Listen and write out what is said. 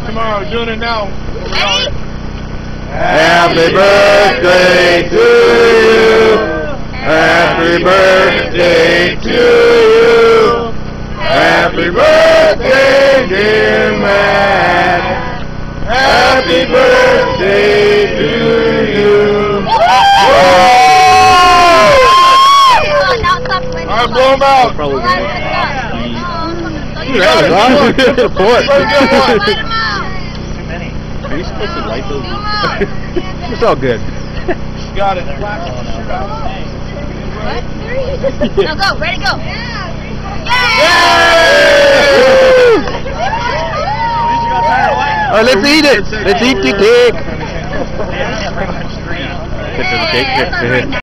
tomorrow. Doing it now. Ready? Happy birthday to you. Happy birthday to you. Happy birthday, dear Matt. Happy birthday to you. Alright, blow him out. Good support. Are you supposed to light those? It's all good. Got it. Now go, ready, go. Alright, let's eat it. Let's eat the cake. Picture of the cake.